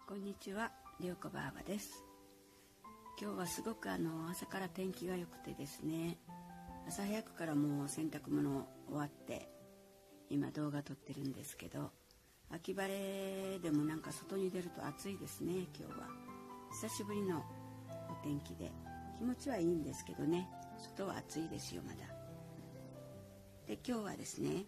こんにちは、りょうこばあばです。今日はすごく朝から天気が良くてですね、朝早くからもう洗濯物終わって今動画撮ってるんですけど、秋晴れでもなんか外に出ると暑いですね。今日は久しぶりのお天気で気持ちはいいんですけどね、外は暑いですよまだ。で今日はですね、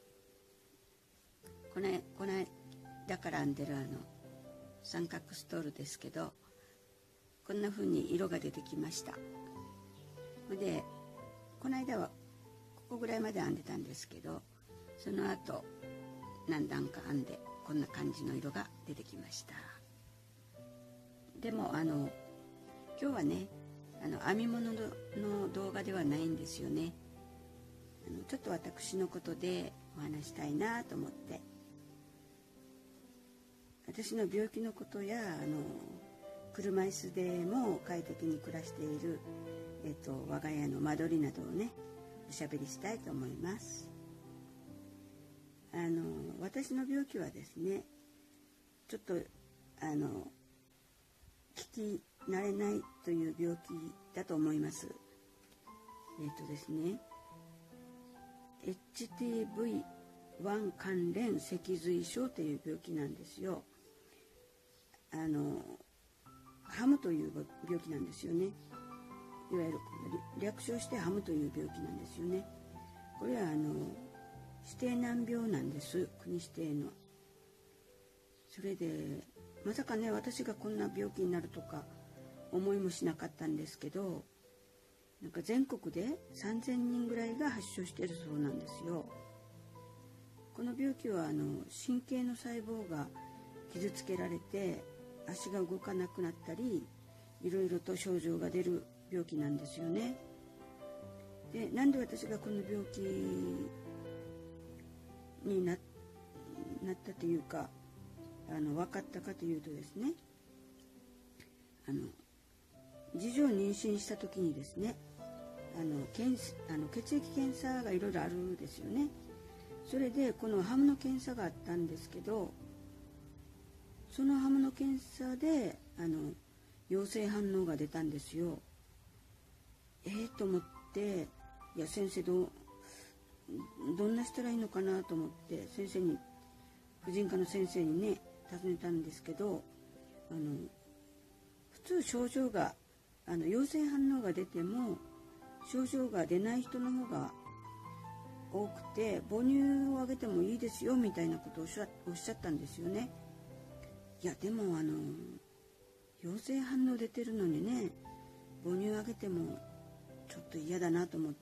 この間から編んでる三角ストールですけど、こんな風に色が出てきました。でこの間はここぐらいまで編んでたんですけど、その後何段か編んでこんな感じの色が出てきました。でも今日はね、編み物の動画ではないんですよね。ちょっと私のことでお話したいなと思って、私の病気のことや車椅子でも快適に暮らしている、我が家の間取りなどをねおしゃべりしたいと思います。私の病気はですね、ちょっと聞き慣れないという病気だと思います。ですね、HTV1 関連脊髄症という病気なんですよ。ハムという病気なんですよね。いわゆる略称してハムという病気なんですよね。これは指定難病なんです、国指定の。それでまさかね、私がこんな病気になるとか思いもしなかったんですけど、なんか全国で3000人ぐらいが発症しているそうなんですよ。この病気は神経の細胞が傷つけられて足が動かなくなったり、いろいろと症状が出る病気なんですよね。で、なんで私がこの病気になったというか分かったかというとですね、次女を妊娠した時にですね、血液検査がいろいろあるんですよね。それでこのハムの検査があったんですけど、そのハムの検査で陽性反応が出たんですよ。と思って、いや先生どんなしたらいいのかなと思って先生に、婦人科の先生にね尋ねたんですけど、普通症状が陽性反応が出ても症状が出ない人の方が多くて、母乳をあげてもいいですよみたいなことをおっしゃったんですよね。いやでも陽性反応出てるのにね、母乳あげてもちょっと嫌だなと思って、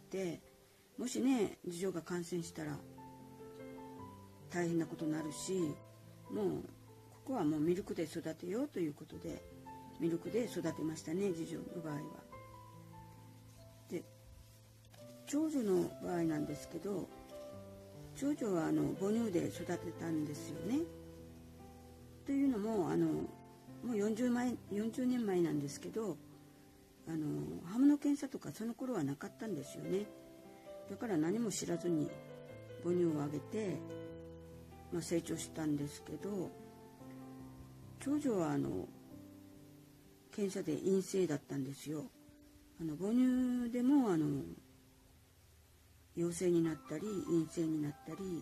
もしね次女が感染したら大変なことになるし、もうここはもうミルクで育てようということでミルクで育てましたね、次女の場合は。で長女の場合なんですけど、長女は母乳で育てたんですよね。というのももう40年前なんですけど、ハムの検査とかその頃はなかったんですよね。だから何も知らずに母乳をあげて、成長したんですけど、長女は検査で陰性だったんですよ。母乳でも陽性になったり陰性になったり、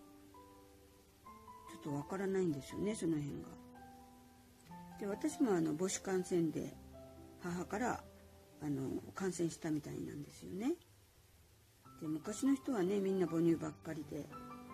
ちょっとわからないんですよね、その辺が。で私も母子感染で母から感染したみたいなんですよね。で昔の人はねみんな母乳ばっかりで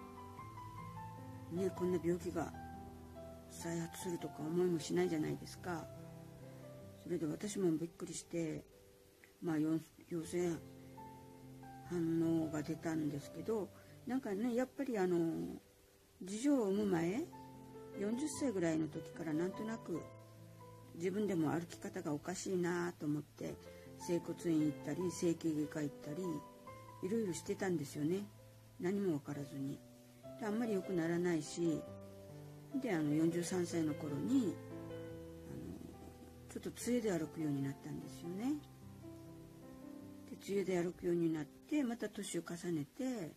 ね、こんな病気が再発するとか思いもしないじゃないですか。それで私もびっくりして、陽性反応が出たんですけど、なんかねやっぱり次女を産む前40歳ぐらいの時からなんとなく自分でも歩き方がおかしいなと思って、整骨院行ったり整形外科行ったりいろいろしてたんですよね。何も分からずに。であんまり良くならないし、で43歳の頃にちょっと杖で歩くようになったんですよね。で杖で歩くようになってまた年を重ねて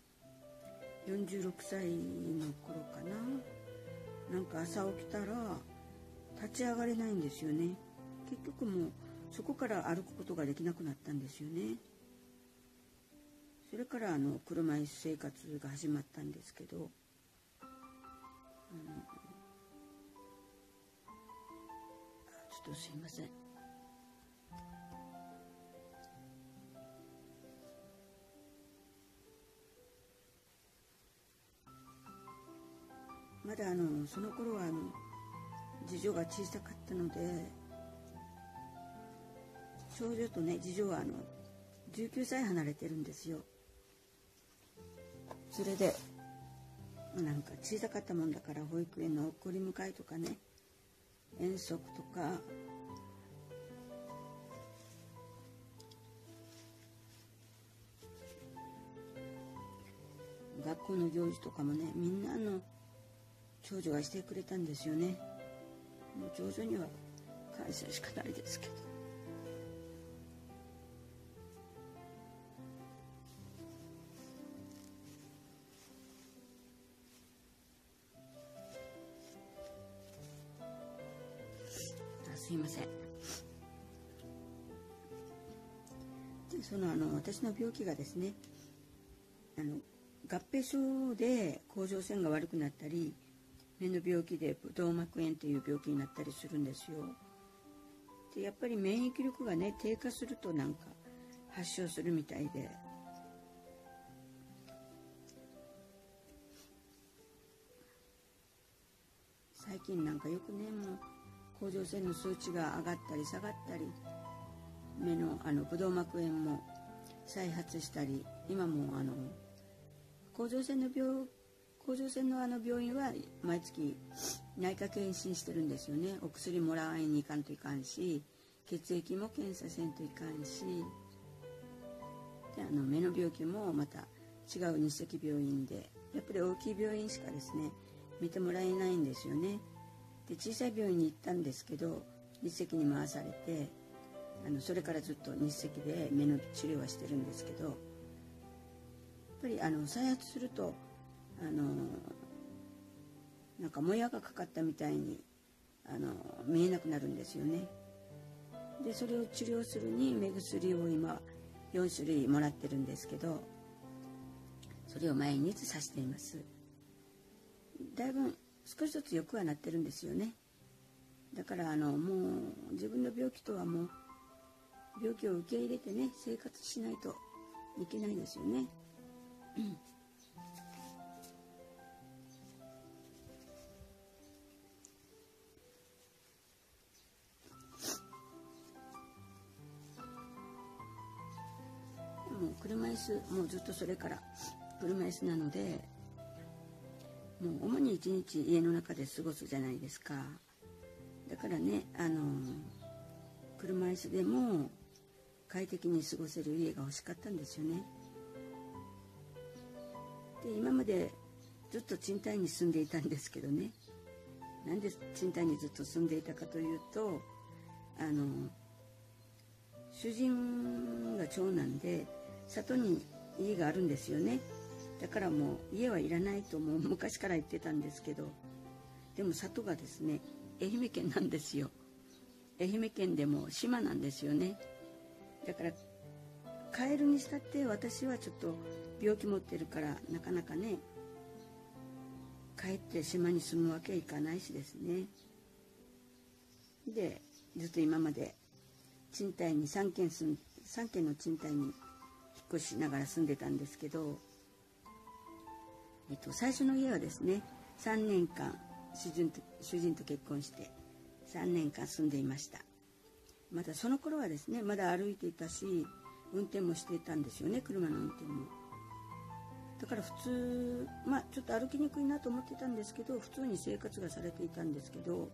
46歳の頃かな、なんか朝起きたら立ち上がれないんですよね。結局もうそこから歩くことができなくなったんですよね。それから車椅子生活が始まったんですけど、ちょっとすいません。まだその頃は次女が小さかったので、長女とね次女は19歳離れてるんですよ。それでなんか小さかったもんだから、保育園の送り迎えとかね、遠足とか学校の行事とかもね、みんな長女がしてくれたんですよね。もう長女には感謝しかないですけど。すいません。で私の病気がですね、合併症で甲状腺が悪くなったり、目の病気でブドウ膜炎という病気になったりするんですよ。でやっぱり免疫力がね低下するとなんか発症するみたいで、最近なんかよくね、もう甲状腺の数値が上がったり下がったり、目のブドウ膜炎も再発したり、今も甲状腺の病院は毎月内科検診してるんですよね。お薬もらわにいかんといかんし、血液も検査せんといかんし、で目の病気もまた違う日赤病院で、やっぱり大きい病院しかですね見てもらえないんですよね。で小さい病院に行ったんですけど、日赤に回されて、それからずっと日赤で目の治療はしてるんですけど、やっぱり再発するとなんかもやがかかったみたいに見えなくなるんですよね。でそれを治療するに目薬を今4種類もらってるんですけど、それを毎日さしています。だいぶ少しずつ良くはなってるんですよね。だからもう自分の病気とはもう病気を受け入れてね生活しないといけないですよね。もう車椅子、もうずっとそれから車椅子なので、もう主に一日家の中で過ごすじゃないですか。だからね車椅子でも快適に過ごせる家が欲しかったんですよね。で今までずっと賃貸に住んでいたんですけどね、なんで賃貸にずっと住んでいたかというと、主人が長男で里に家があるんですよね。だからもう家はいらないともう昔から言ってたんですけど、でも里がですね愛媛県なんですよ。愛媛県でも島なんですよね。だから帰るにしたって私はちょっと病気持ってるからなかなかね帰って島に住むわけいかないしですね。でずっと今まで賃貸に3軒の賃貸に引っ越しながら住んでたんですけど、最初の家はですね3年間主人と結婚して3年間住んでいました。まだその頃はですねまだ歩いていたし運転もしていたんですよね、車の運転も。だから普通ちょっと歩きにくいなと思ってたんですけど、普通に生活がされていたんですけど、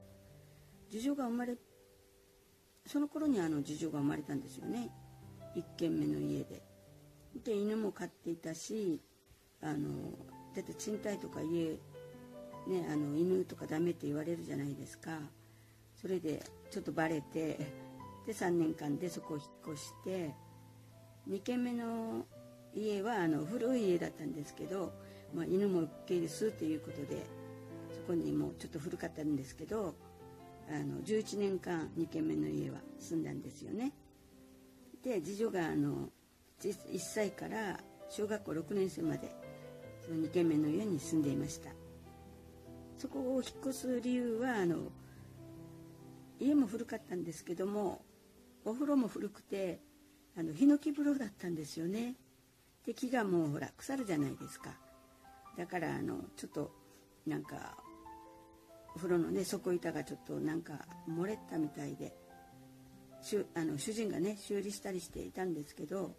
その頃に次女が生まれたんですよね、1軒目の家で。で犬も飼っていたし、だって賃貸とか家ね犬とかダメって言われるじゃないですか。それでちょっとバレて、で3年間でそこを引っ越して、2軒目の家は古い家だったんですけど、犬も受け入れすっていうことでそこにもうちょっと古かったんですけど 11年間2軒目の家は住んだんですよね。で次女が1歳から小学校6年生までその2軒目の家に住んでいました。そこを引っ越す理由は家も古かったんですけども、お風呂も古くてヒノキ風呂だったんですよね。で木がもうほら腐るじゃないですか。だからちょっとなんかお風呂のね底板がちょっとなんか漏れたみたいで、主人がね修理したりしていたんですけど、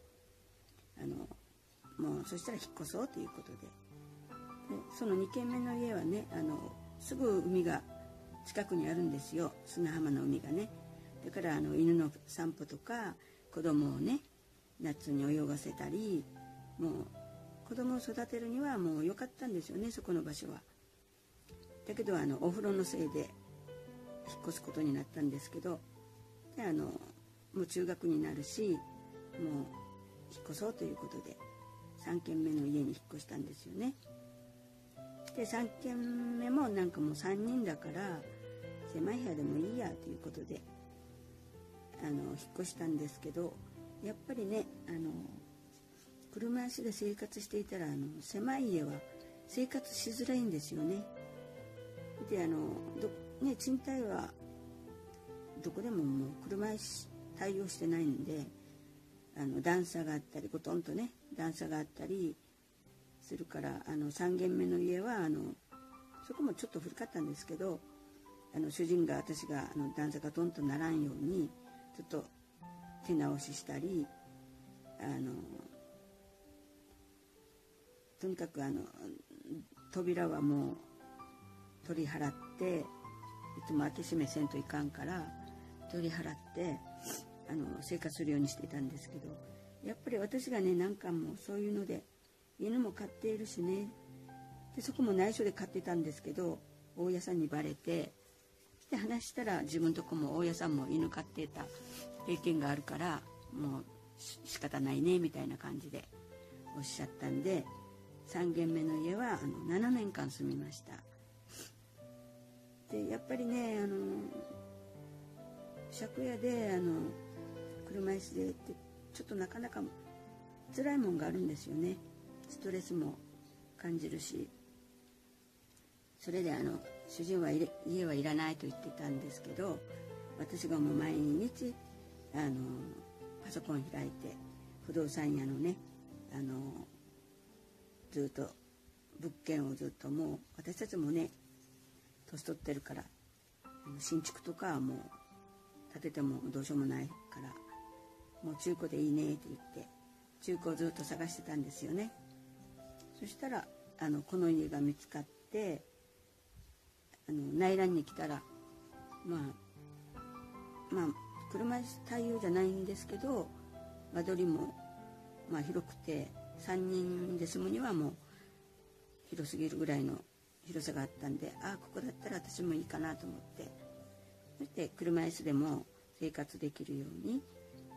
もうそしたら引っ越そうということで、その2軒目の家はねすぐ海が近くにあるんですよ、砂浜の海がね。だから犬の散歩とか子供をね夏に泳がせたり、もう子供を育てるにはもう良かったんですよね、そこの場所は。だけどお風呂のせいで引っ越すことになったんですけど、でもう中学になるし、もう引っ越そうということで3軒目の家に引っ越したんですよね。で3軒目もなんかもう3人だから狭い部屋でもいいやということで引っ越したんですけど、やっぱりね車椅子で生活していたら狭い家は生活しづらいんですよね。で賃貸はどこでももう車椅子対応してないんで、段差があったりゴトンとね段差があったりするから、3軒目の家はそこもちょっと古かったんですけど、主人が私が段差がトンとならんようにちょっと手直ししたり、とにかく扉はもう取り払って、いつも開け閉めせんといかんから取り払って生活するようにしていたんですけど、やっぱり私がね何回もそういうので犬も飼っているしね、でそこも内緒で飼ってたんですけど、大家さんにバレて、で話したら自分のとこも大家さんも犬飼っていた経験があるからもう仕方ないねみたいな感じでおっしゃったんで、3軒目の家は7年間住みました。でやっぱりね借家で車椅子でってちょっとなかなか辛いもんがあるんですよね。ストレスも感じるし、それで主人は家はいらないと言ってたんですけど、私がもう毎日パソコン開いて不動産屋のねずっと物件をずっと、もう私たちもね年取ってるから新築とかはもう建ててもどうしようもないからもう中古でいいねって言って中古をずっと探してたんですよね。そしたらこの家が見つかって、内覧に来たらまあ車椅子対応じゃないんですけど、間取りも広くて3人で住むにはもう広すぎるぐらいの広さがあったんで、ここだったら私もいいかなと思って、そして車椅子でも生活できるように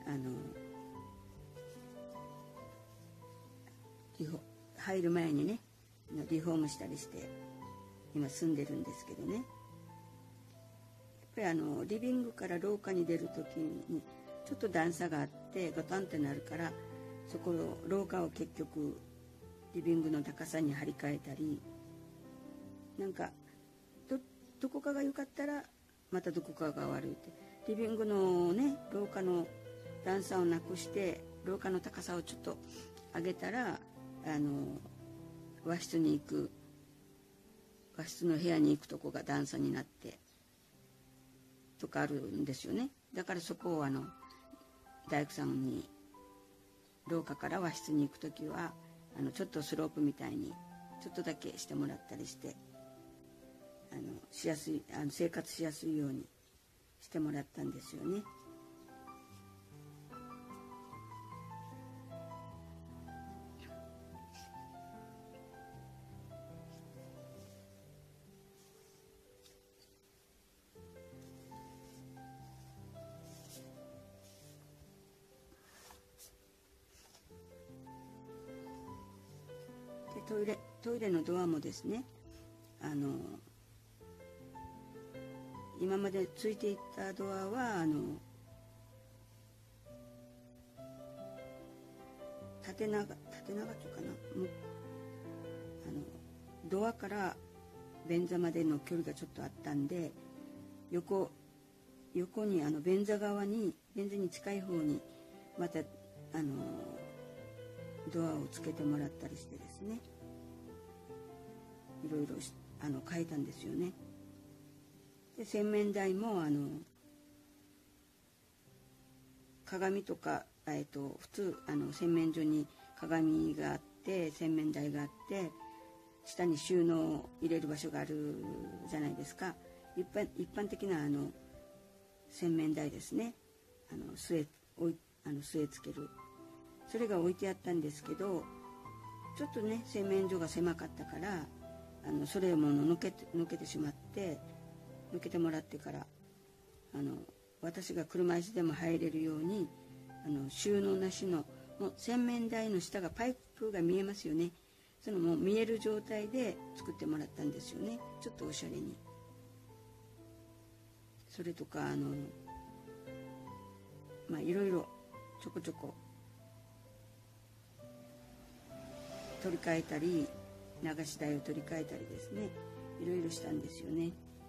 入る前にねリフォームしたりして今住んでるんですけどね、やっぱりリビングから廊下に出る時にちょっと段差があってガタンってなるから、そこの廊下を結局リビングの高さに張り替えたり、なんかどこかが良かったらまたどこかが悪いって、リビングのね廊下の段差をなくして廊下の高さをちょっと上げたら和室の部屋に行くとこが段差になってとかあるんですよね。だからそこを大工さんに廊下から和室に行く時はちょっとスロープみたいにちょっとだけしてもらったりしてしやすい生活しやすいようにしてもらったんですよね。トイレのドアもですね今までついていたドアは縦長っていうかな、ドアから便座までの距離がちょっとあったんで、横に便座に近い方にまたドアをつけてもらったりしてですね、いろいろ変えたんですよね。で洗面台も鏡とか、普通洗面所に鏡があって洗面台があって下に収納を入れる場所があるじゃないですか。一般的な洗面台ですね、据え付ける、それが置いてあったんですけど、ちょっとね洗面所が狭かったからそれをも抜けてしまって、抜けてもらってから私が車椅子でも入れるように収納なしのもう洗面台の下がパイプが見えますよね。そのもう見える状態で作ってもらったんですよね。ちょっとおしゃれに。それとかいろいろちょこちょこ取り替えたり、流し台を取り替えたりですね、いろいろしたんですよね。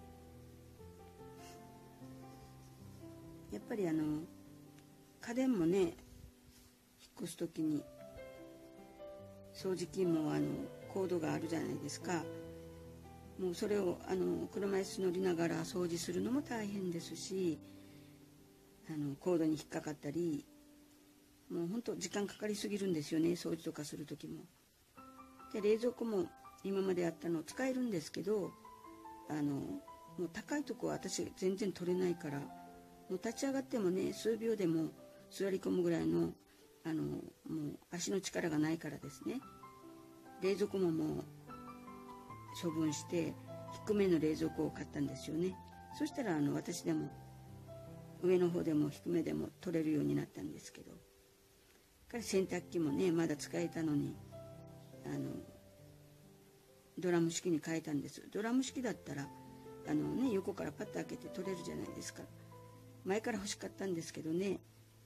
やっぱり家電もね、引っ越す時に掃除機もコードがあるじゃないですか。もうそれを車椅子乗りながら掃除するのも大変ですし、コードに引っかかったり、もうほんと時間かかりすぎるんですよね、掃除とかする時も。で冷蔵庫も今まであったのを使えるんですけど、もう高いとこは私全然取れないから、もう立ち上がってもね数秒でも座り込むぐらいのもう足の力がないからですね、冷蔵庫ももう処分して低めの冷蔵庫を買ったんですよね。そしたら私でも上の方でも低めでも取れるようになったんですけど、から洗濯機もねまだ使えたのにドラム式に変えたんです。ドラム式だったら横からパッと開けて取れるじゃないですか。前から欲しかったんですけどね、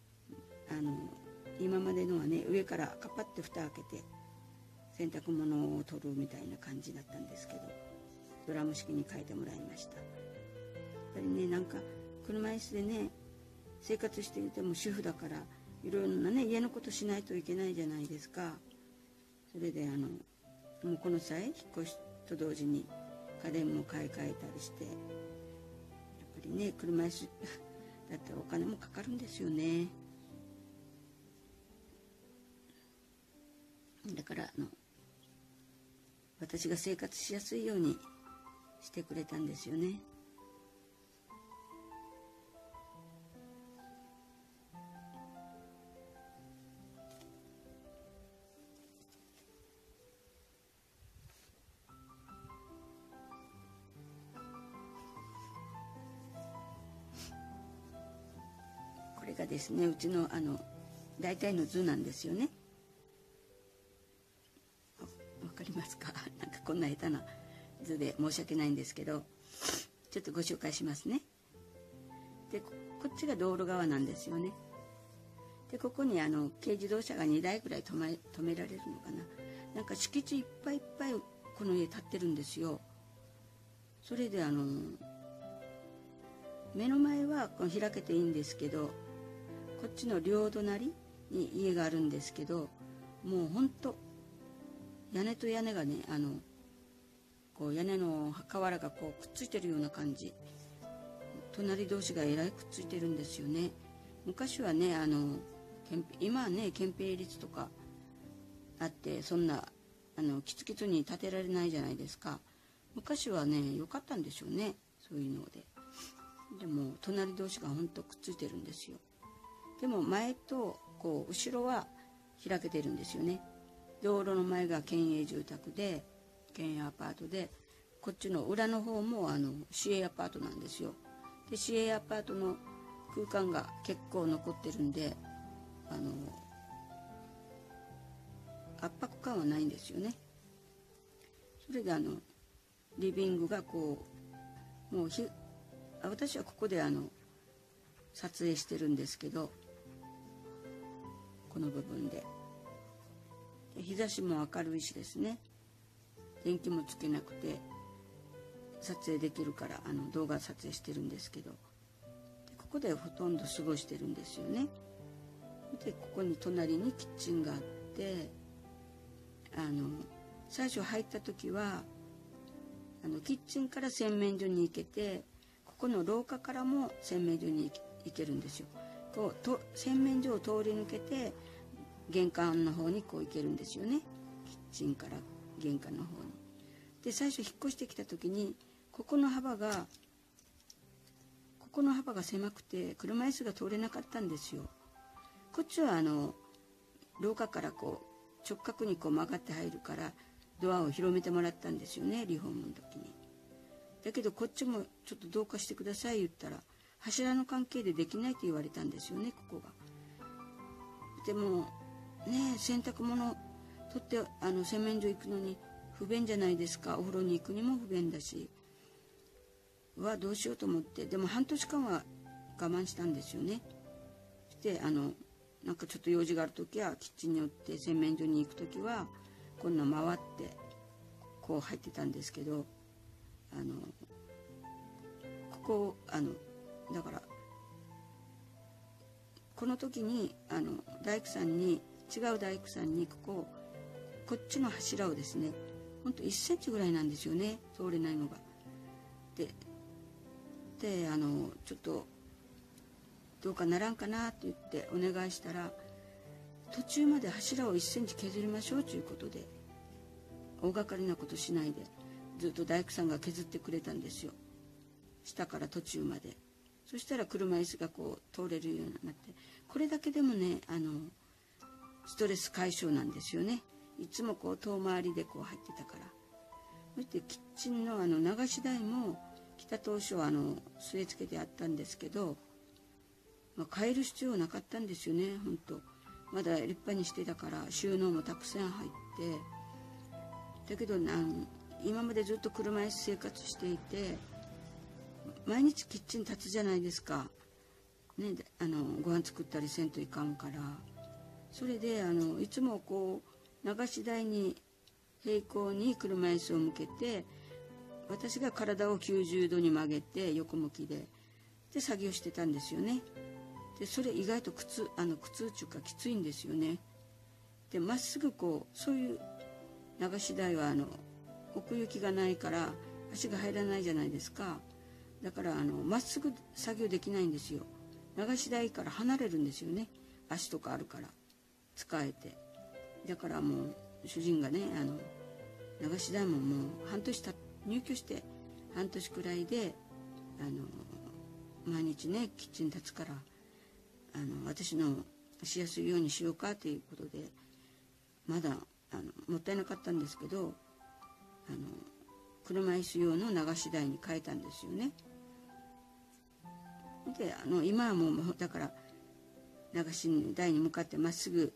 今までのはね上からカパッと蓋開けて洗濯物を取るみたいな感じだったんですけど、ドラム式に変えてもらいました。やっぱりね、なんか車椅子でね生活していても主婦だからいろいろなね家のことしないといけないじゃないですか。それでもうこの際引っ越しと同時に家電も買い替えたりして、やっぱりね車椅子だったらお金もかかるんですよね。だから私が生活しやすいようにしてくれたんですよね。これがですね、うちの大体の図なんですよね。わかりますか？なんかこんな下手な図で申し訳ないんですけど、ちょっとご紹介しますね。で、こっちが道路側なんですよね。で、ここに軽自動車が2台ぐらい止められるのかな。なんか敷地いっぱいいっぱいこの家建ってるんですよ。それで目の前はこの開けていいんですけど、こっちの両隣に家があるんですけど、もうほんと屋根と屋根がねこう屋根の瓦がこうくっついてるような感じ、隣同士がえらいくっついてるんですよね。昔はね今はね憲兵率とかあってそんなキツキツに建てられないじゃないですか。昔はね良かったんでしょうね、そういうので。でも隣同士がほんとくっついてるんですよ。でも前とこう後ろは開けてるんですよね。道路の前が県営住宅で県営アパートで、こっちの裏の方も市営アパートなんですよ。で市営アパートの空間が結構残ってるんで圧迫感はないんですよね。それでリビングがこうもう私はここで撮影してるんですけど、この部分で日差しも明るいしですね、電気もつけなくて撮影できるから動画撮影してるんですけど、ここでほとんど過ごしてるんですよね。でここに隣にキッチンがあって、最初入った時はキッチンから洗面所に行けて、ここの廊下からも洗面所に行けるんですよ。こう洗面所を通り抜けて玄関の方にこう行けるんですよね、キッチンから玄関の方に。で最初引っ越してきた時にここの幅が狭くて車椅子が通れなかったんですよ。こっちは廊下からこう直角にこう曲がって入るからドアを広めてもらったんですよね、リフォームの時に。だけどこっちもちょっとどうかしてください言ったら、柱の関係でできないって言われたんですよね、ここが。でもね、洗濯物取って洗面所行くのに不便じゃないですか。お風呂に行くにも不便だし、どうしようと思って、でも半年間は我慢したんですよね。でなんかちょっと用事がある時はキッチンに寄って洗面所に行く時はこんな回ってこう入ってたんですけど、ここだからこの時に大工さんに違う大工さんにこっちの柱をですね、ほんと1センチぐらいなんですよね、通れないのが。でちょっとどうかならんかなって言ってお願いしたら、途中まで柱を1センチ削りましょうということで、大掛かりなことしないでずっと大工さんが削ってくれたんですよ、下から途中まで。そしたら車椅子がこう通れるようになって、これだけでもねストレス解消なんですよね。いつもこう遠回りでこう入ってたから。そしてキッチンの流し台も来た当初は据え付けてあったんですけど、変える必要なかったんですよね。本当まだ立派にしてたから収納もたくさん入って、だけど今までずっと車椅子生活していて、毎日キッチン立つじゃないですか、ね、ご飯作ったりせんといかんから。それでいつもこう流し台に平行に車椅子を向けて、私が体を90度に曲げて横向きで作業してたんですよね。でそれ意外と苦痛っていうかきついんですよね。でまっすぐこう、そういう流し台は奥行きがないから足が入らないじゃないですか。だからまっすぐ作業できないんですよ。流し台から離れるんですよね、足とかあるから使えて。だからもう主人がね流し台ももう入居して半年くらいで毎日ねキッチン立つから私のしやすいようにしようかということで、まだもったいなかったんですけど車椅子用の流し台に変えたんですよね。で今はもうだから流し台に向かってまっすぐ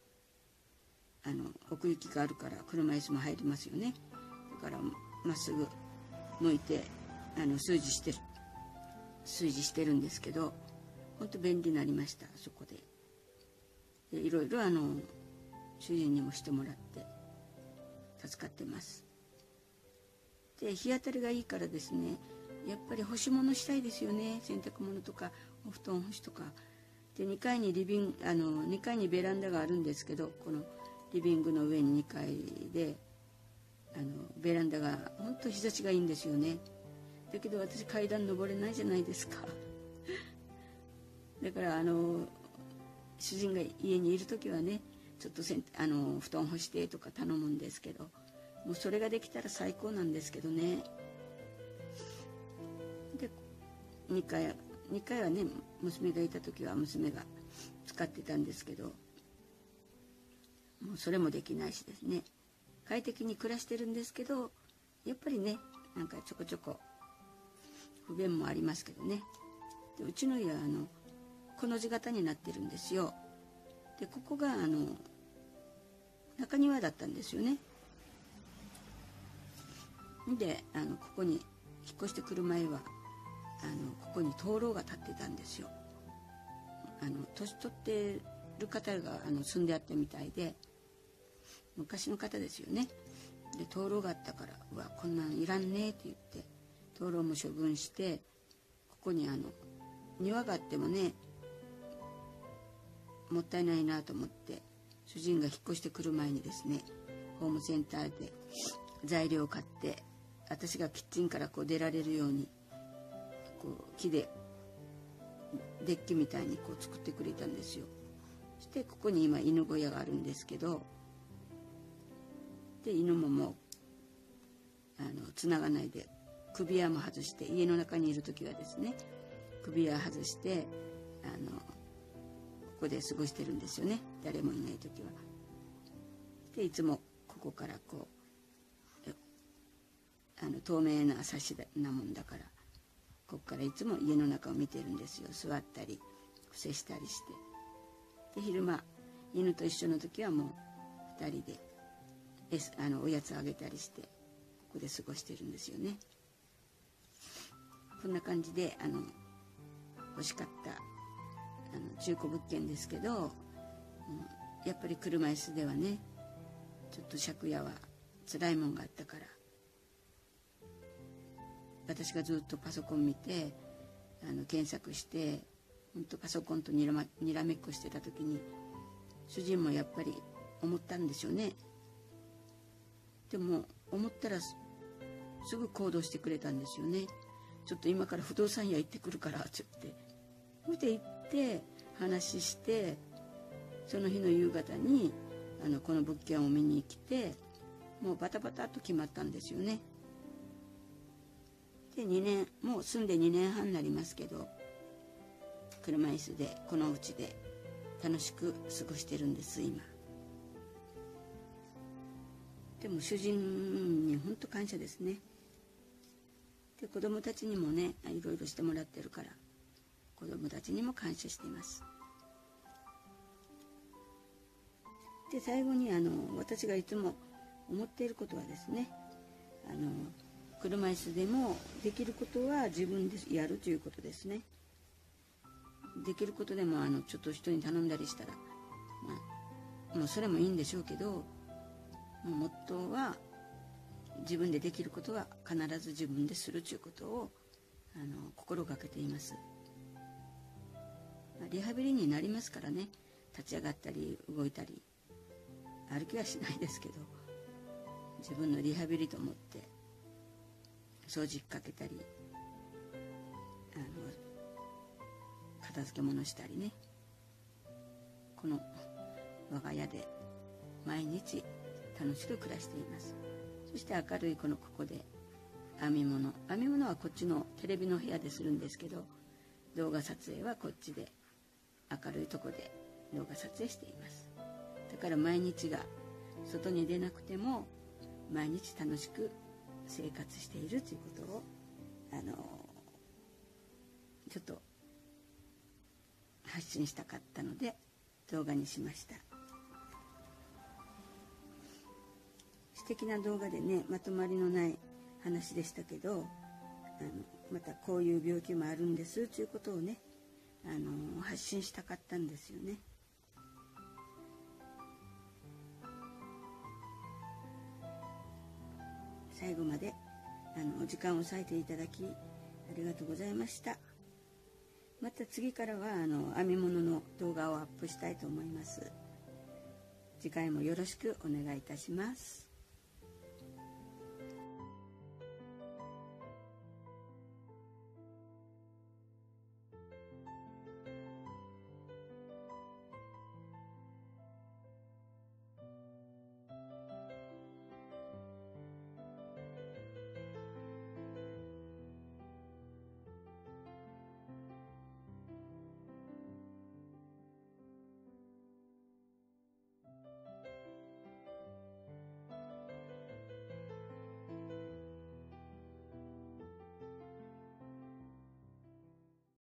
奥行きがあるから車椅子も入りますよね。だからまっすぐ向いて炊事してるんですけど、本当便利になりました。そこでいろいろ主人にもしてもらって助かってます。で日当たりがいいからですね、やっぱり干し物したいですよね。洗濯物とかお布団干しとかで、2階に2階にベランダがあるんですけど、このリビングの上に2階でベランダが本当日差しがいいんですよね。だけど私階段登れないじゃないですかだから主人が家にいる時はね、ちょっと布団干してとか頼むんですけど、もうそれができたら最高なんですけどね。で2階はね、娘がいた時は娘が使ってたんですけど、もうそれもできないしですね、快適に暮らしてるんですけど、やっぱりねなんかちょこちょこ不便もありますけどね。でうちの家はこの字型になってるんですよ。でここが中庭だったんですよね。でここに引っ越してくる前はここに灯籠が立ってたんですよ。年取ってる方が住んであったみたいで、昔の方ですよね。で灯籠があったから「うわこんなんいらんね」って言って灯籠も処分して、ここに庭があってもねもったいないなと思って、主人が引っ越してくる前にですね、ホームセンターで材料を買って、私がキッチンからこう出られるようにこう木でデッキみたいにこう作ってくれたんですよ。そしてここに今犬小屋があるんですけど、で犬ももうつながないで首輪も外して、家の中にいる時はですね首輪外してここで過ごしてるんですよね、誰もいない時は。でいつもここからこう透明なサッシなもんだから、ここからいつも家の中を見てるんですよ。座ったり伏せしたりして。で昼間犬と一緒の時はもう2人でおやつあげたりしてここで過ごしてるんですよね。こんな感じで欲しかった中古物件ですけど、やっぱり車椅子ではねちょっと借家は辛いもんがあったから、私がずっとパソコン見て検索して、本当パソコンとにらめっこしてた時に、主人もやっぱり思ったんでしょうね。でも思ったらすぐ行動してくれたんですよね。ちょっと今から不動産屋行ってくるからって言って、それで行って話して、その日の夕方にこの物件を見に来て、もうバタバタっと決まったんですよね。でもう住んで2年半になりますけど、車椅子でこの家で楽しく過ごしてるんです今。でも主人に本当感謝ですね。で子供たちにもねいろいろしてもらってるから、子供たちにも感謝しています。で最後に私がいつも思っていることはですね、車椅子でもできることは自分でやるということですね。できることでもちょっと人に頼んだりしたら、もうそれもいいんでしょうけど、モットーは自分でできることは必ず自分でするということを心がけています。リハビリになりますからね、立ち上がったり動いたり歩きはしないですけど、自分のリハビリと思って掃除かけたり片付け物したりね、この我が家で毎日楽しく暮らしています。そして明るいここで編み物はこっちのテレビの部屋でするんですけど、動画撮影はこっちで明るいとこで動画撮影しています。だから毎日が外に出なくても毎日楽しく生活しているということをちょっと発信したかったので動画にしました。素敵な動画でね、まとまりのない話でしたけど、またこういう病気もあるんですということをね発信したかったんですよね。最後までお時間を割いていただきありがとうございました。また次からは編み物の動画をアップしたいと思います。次回もよろしくお願いいたします。